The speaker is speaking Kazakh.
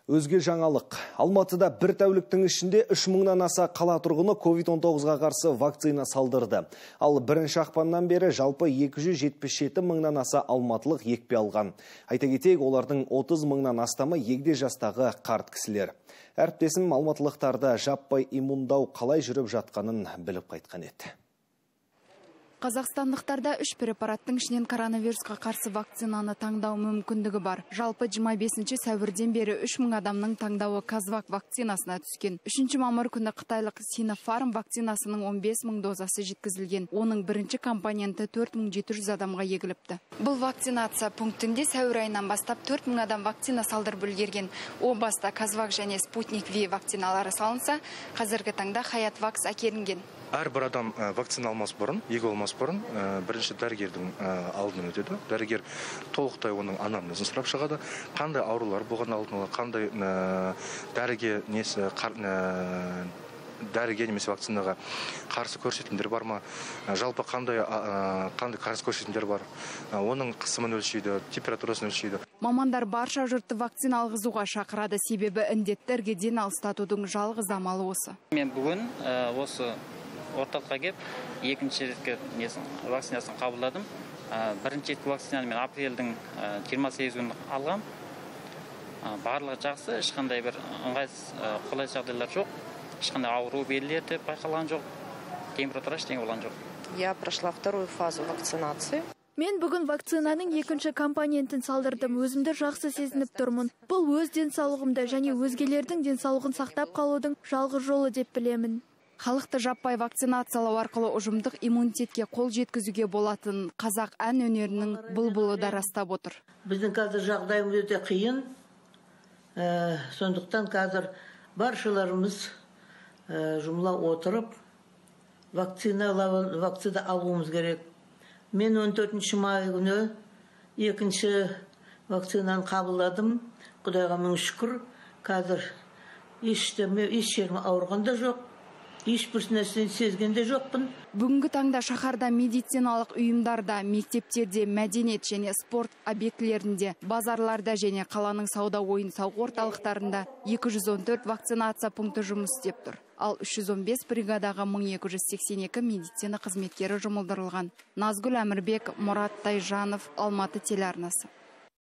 Өзге жаңалық. Алматыда бір тәуліктің ішінде 3000-нан аса қала тұрғыны COVID-19-ға қарсы вакцина салдырды. Ал бірінші ақпаннан бері жалпы 277 мыңнан аса алматылық екпе алған. Айта кетейік, олардың 30 мыңнан астамы егде жастағы қарт кісілер. Әріптесім алматылықтарды жаппай иммундау қалай жүріп жатқанын біліп қайтқан еді. Қазақстандықтарда 3 препараттың ішінен коронавирусқа қарсы вакцинаны таңдау мүмкіндігі бар. Жалпы 25 сәуірден бері 3000 адамның таңдауы Казвак вакцинасына түскен. 3 мамыр күні қытайлық Sinopharm вакцинасының 15 мың дозасы жеткізілген. Оның бірінші компоненті 4700 адамға егіліпті. Бұл вакцинация пунктінде сәуір айынан бастап 4000 адам вакцина салдырып үлгерген. О баста Казвак және Спутник V вакциналары салынса, қазіргі таңда Хаятвакс әкелінген. Әрбір адам вакцина алмас бұрын, егі olmас бұрын, бірінші дәрігердің алдынан өтеді. Дәрігер толықтай оның анамнезін сұрап шығады. Қандай аурулар болған алдын ала, қандай дәріге немесе вакцинаға қарсы көрсетімдер бар ма, жалпы қандай қарсы көрсетімдер бар, оның қысымын өлшейді, температурасын өлшейді. Мамандар барша жұртты вакцина алғызуға шақырады, себебі індетті іргеден алыстатудың жалғыз амалы осы. Мен бүгін осы орталыққа келіп, екінші ретке вакцинасын қабылдадым. Бірінші реткі вакцинаны мен апрельдің 28 күні алғам. Барлығы жақсы, ешқандай бір ыңғайсыз қолайсыз жағдайлар жоқ. Ешқандай ауру белгілері байқалған жоқ. Температура ештеңе болған жоқ. Я прошла вторую фазу вакцинации. Мен бүгін вакцинаның екінші компонентін салдырдым. Өзімді жақсы сезініп тұрмын. Бұл өз денсаулығымды және өзгелердің денсаулығын сақтап қалудың жалғыз жолы деп білемін. Халықты жаппай вакцинациялау арқылы ұжымдық иммунитетке қол жеткізуге болатын қазақ ән өнерінің бұлбұлы да растап отыр. Біздің қазір жағдайымыз өте қиын. Сондықтан қазір баршаларымыз жұмыла отырып вакцина алуымыз керек. Мен 14 май күні екінші вакцинаны қабылдадым. Құдайға мың шүкір. Қазір еш жерім ауырған да жоқ. Ешбір нәрсені сезген де жоқпын. Бүгінгі таңда шаһарда медициналық ұйымдарда, мектептерде, мәдениет және спорт объектілерінде, базарларда және қаланың сауда ойын-сауық орталықтарында 214 вакцинация пункті жұмыс істеп тұр. Ал 315 бригадаға 1282 медицина қызметкері жұмылдырылған. Назгүл Әмірбек, Мұрат Тайжанов, Алматы телеарнасы.